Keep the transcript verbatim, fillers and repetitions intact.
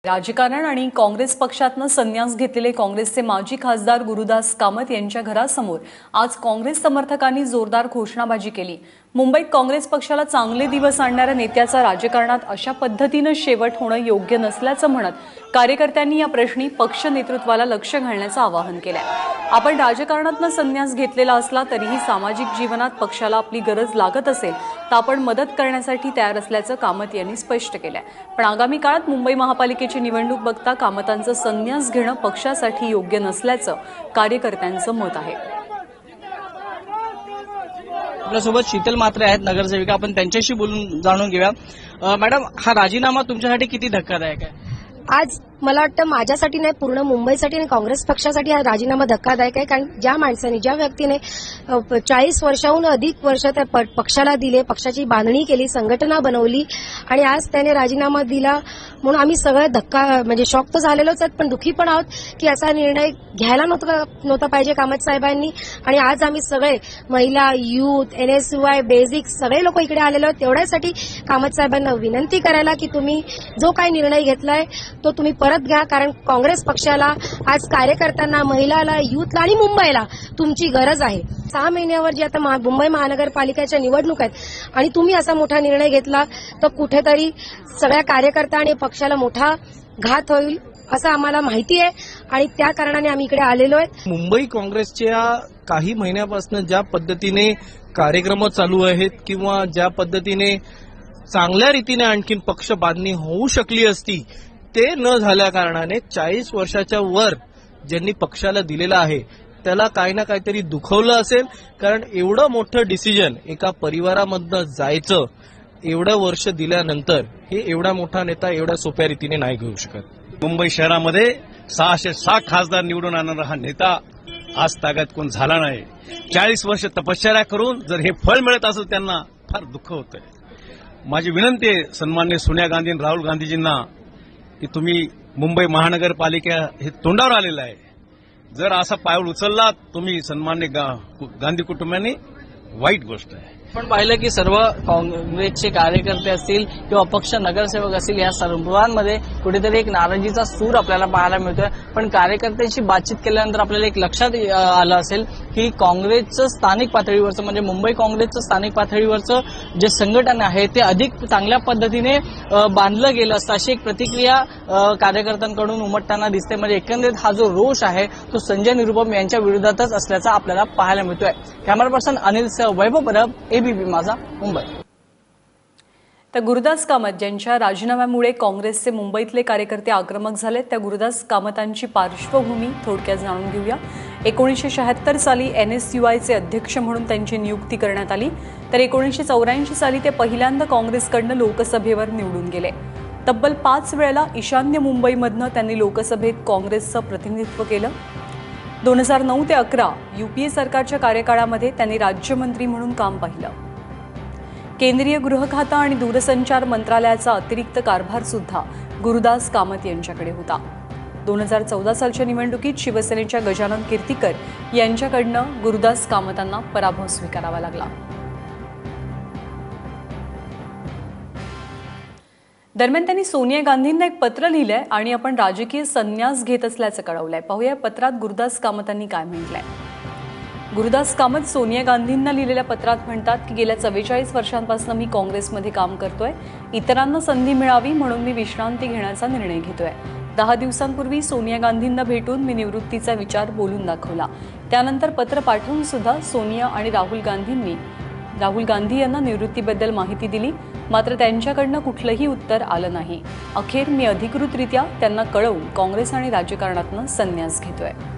राजकारण आणि काँग्रेस पक्षातनं संन्यास घेतलेले काँग्रेसचे माजी खासदार गुरुदास कामत यांच्या घरासमोर आज काँग्रेस समर्थकांनी जोरदार घोषणाबाजी केली। मुंबईत काँग्रेस पक्षाला चांगले दिवस आणणाऱ्या नेत्याचा राजकारणात अशा पद्धतीने शेवट होणं योग्य नसल्याचं म्हणत कार्यकर्त्यांनी या प्रश्नी पक्ष नेतृत्वाला लक्ष घालण्याचं आवाहन केलंय। आपण राजकारणातनं संन्यास घेतलेला असला तरीही सामाजिक जीवनात पक्षाला आपली गरज लागत असेल तर आपण मदत करण्यासाठी तयार असल्याचं कामत यांनी स्पष्ट केलंय। पण आगामी काळात मुंबई महापालिकेची निवडणूक बघता कामतांचं संन्यास घेणं पक्षासाठी योग्य नसल्याचं कार्यकर्त्यांचं मत आहे। आपल्यासोबत शीतल मात्रे आहेत, नगरसेविका, आपण त्यांच्याशी बोलून जाणून घेऊया। मॅडम, हा राजीनामा तुमच्यासाठी किती धक्कादायक आहे? आज मला वाटतं माझ्यासाठी नाही, पूर्ण मुंबईसाठी आणि काँग्रेस पक्षासाठी हा राजीनामा धक्कादायक आहे। कारण ज्या माणसाने, ज्या व्यक्तीने चाळीस वर्षाहून अधिक वर्ष त्या पक्षाला दिले, पक्षाची बांधणी केली, संघटना बनवली आणि आज त्याने राजीनामा दिला म्हणून आम्ही सगळे धक्का म्हणजे शॉक तर झालेलोच आहेत, पण दुःखी पण आहोत की असा निर्णय घ्यायला नव्हता नव्हता पाहिजे कामत साहेबांनी। आणि आज आम्ही सगळे महिला, युथ, एनएसयूआय, बेसिक सगळे लोक इकडे आलेलो आहेत तेवढ्यासाठी कामत साहेबांना विनंती करायला की तुम्ही जो काही निर्णय घेतलाय तो तुम्ही परत घ्या। कारण काँग्रेस पक्षाला आज कार्यकर्त्यांना, महिलाला, युथला आणि मुंबईला तुमची गरज आहे। सहा महिन्यावर जी आता मुंबई महानगरपालिकेच्या निवडणूक आहेत आणि तुम्ही असा मोठा निर्णय घेतला तर कुठेतरी सगळ्या कार्यकर्ता आणि पक्षाला मोठा घात होईल असं आम्हाला माहिती आहे आणि त्या कारणाने आम्ही इकडे आलेलो आहे। मुंबई काँग्रेसच्या काही महिन्यापासून ज्या पद्धतीने कार्यक्रम चालू आहेत किंवा ज्या पद्धतीने चांगल्या रीतीने आणखीन पक्ष बांधणी होऊ शकली असती ते न झाल्या कारणाने चाळीस वर्षाच्या वर ज्यांनी पक्षाला दिलेलं आहे त्याला काही ना काहीतरी दुखवलं असेल। कारण एवढं मोठं डिसिजन एका परिवारामधनं जायचं एवढं वर्ष दिल्यानंतर हे एवढा मोठा नेता एवढ्या सोप्या रीतीने नाही घेऊ शकत। मुंबई शहरामध्ये सहाशे सहा खासदार निवडून आणणारा हा नेता आज तागात कोण झाला नाही। चाळीस वर्ष तपश्चर्या करून जर हे फळ मिळत असेल त्यांना फार दुःख होतंय। माझी विनंती आहे सन्माननीय सोनिया गांधी आणि राहुल गांधीजींना की तुम्ही मुंबई महानगरपालिका हे तोंडावर आलेलं आहे, जर असा पाऊल उचलला तुम्ही सन्माननीय गांधी कुटुंबाने वाईट गोष्ट आहे। आपण पाहिलं की सर्व काँग्रेसचे कार्यकर्ते असतील किंवा अपक्ष नगरसेवक असतील या सर्वांमध्ये कुठेतरी एक नाराजीचा सूर आपल्याला पाहायला मिळतोय। पण कार्यकर्त्यांशी बातचीत केल्यानंतर आपल्याला एक लक्षात आलं असेल की काँग्रेसचं स्थानिक पातळीवरचं म्हणजे मुंबई काँग्रेसचं स्थानिक पातळीवरचं जे संघटन आहे ते अधिक चांगल्या पद्धतीने बांधलं गेलं असतं अशी एक प्रतिक्रिया कार्यकर्त्यांकडून उमटताना दिसते। म्हणजे एकंदरीत हा जो रोष आहे तो संजय निरुपम यांच्या विरोधातच असल्याचा आपल्याला पाहायला मिळतोय। कॅमेरा पर्सन अनिल सह वैभव परब, एबीपी माझा, मुंबई। तर गुरुदास कामत ज्यांच्या राजीनाम्यामुळे काँग्रेसचे मुंबईतले कार्यकर्ते आक्रमक झाले त्या गुरुदास कामतांची पार्श्वभूमी थोडक्यात जाणून घेऊया। एकोणीसशे शहात्तर साली एनएसयूआयचे अध्यक्ष म्हणून त्यांची नियुक्ती करण्यात आली, तर एकोणीसशे चौऱ्याऐंशी साली ते पहिल्यांदा काँग्रेसकडनं लोकसभेवर निवडून गेले। तब्बल पाच वेळेला ईशान्य मुंबईमधनं त्यांनी लोकसभेत काँग्रेसचं प्रतिनिधित्व केलं। दोन हजार नऊ ते अकरा यूपीए सरकारच्या कार्यकाळामध्ये त्यांनी राज्यमंत्री म्हणून काम पाहिलं। केंद्रीय गृह खातं आणि दूरसंचार मंत्रालयाचा अतिरिक्त कारभार सुद्धा गुरुदास कामत यांच्याकडे होता। दोन हजार चौदा सालच्या निवडणुकीत शिवसेनेच्या गजानन कीर्तीकर यांच्याकडनं गुरुदास कामतांना पराभव स्वीकारावा लागला। दरम्यान त्यांनी सोनिया गांधींना एक पत्र लिहिलंय आणि आपण राजकीय संन्यास घेत असल्याचं कळवलंय। पाहूया पत्रात गुरुदास कामतांनी काय म्हटलंय। गुरुदास कामत सोनिया गांधींना लिहिलेल्या पत्रात म्हणतात की गेल्या चव्वेचाळीस वर्षांपासून मी काँग्रेसमध्ये काम करतोय, इतरांना संधी मिळावी म्हणून मी विश्रांती घेण्याचा निर्णय घेतोय। दहा दिवसांपूर्वी सोनिया गांधींना भेटून मी निवृत्तीचा विचार बोलून दाखवला। त्यानंतर पत्र पाठवून सुद्धा सोनिया आणि राहुल गांधींनी राहुल गांधी यांना निवृत्तीबद्दल माहिती दिली, मात्र त्यांच्याकडनं कुठलंही उत्तर आलं नाही। अखेर मी अधिकृतरित्या त्यांना कळवून काँग्रेस आणि राजकारणातून संन्यास घेतोय।